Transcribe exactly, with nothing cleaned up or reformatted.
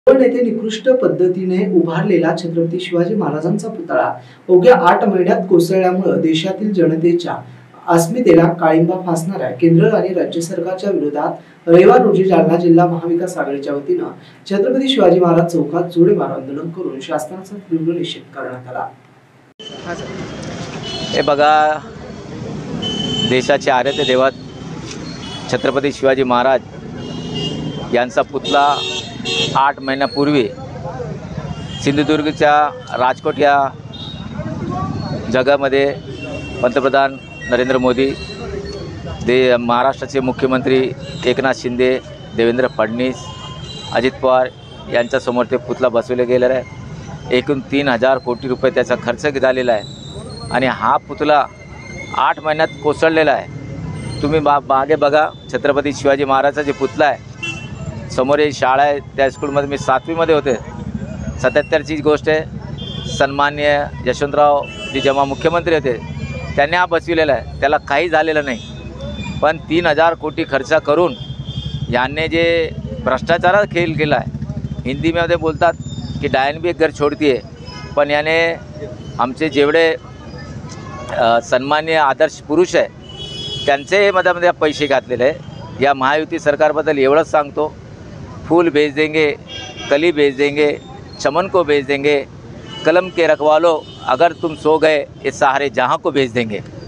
पण येथे निकृष्ट पद्धतीने उभारलेला छत्रपती शिवाजी महाराजांचा पुतळा अवघ्या आठ महिन्यात कोसळल्यामुळे देशातील जनतेच्या अस्मितेला काळिंबा फासणाऱ्या केंद्र आणि राज्य सरकारच्या विरोधात रविवार रोजी जालना जिल्हा महाविकास आघाडीच्या वतीने छत्रपती शिवाजी महाराज चौकात जोडेमार आंदोलन करून शासनाचा तीव्र निषेध करण्यात आला। हे बघा, देशाचे आराध्य दैवत छत्रपती शिवाजी महाराज यांचा पुतळा आठ महिन्यापूर्वी सिंधुदुर्गच्या राजकोट या जगामध्ये पंतप्रधान नरेंद्र मोदी, दे महाराष्ट्राचे मुख्यमंत्री एकनाथ शिंदे, देवेंद्र फडणवीस, अजित पवार यांच्यासमोर ते पुतळा बसवले गेलेला आहे। एकूण तीन हजार कोटी रुपये त्याचा खर्च झालेला आहे आणि हा पुतळा आठ महिन्यात कोसळलेला आहे। तुम्ही बा मागे बघा, छत्रपती शिवाजी महाराजाचा जे पुतळा आहे समोर एक शाळा आहे, त्या स्कूलमध्ये मी सातवीमध्ये होते। सत्याहत्तरची गोष्ट आहे। सन्माननीय यशवंतराव जी जेव्हा मुख्यमंत्री होते त्यांनी हा बसविलेला आहे, त्याला काही झालेलं नाही। पण तीन हजार कोटी खर्च करून यांनी जे भ्रष्टाचाराचा खेळ केला आहे, हिंदीमध्ये बोलतात की डायन भी एक घर छोड़ती है, पण याने आमचे जेवढे सन्माननीय आदर्श पुरुष आहे त्यांचे मधामध्ये पैसे घातलेले आहे। या महायुती सरकारबद्दल एवढंच सांगतो, फूल बेच देंगे, कली बेच देंगे, चमन को बेच देंगे, कलम के रखवालो अगर तुम सो गए इस सहारे जहाँ को बेच देंगे।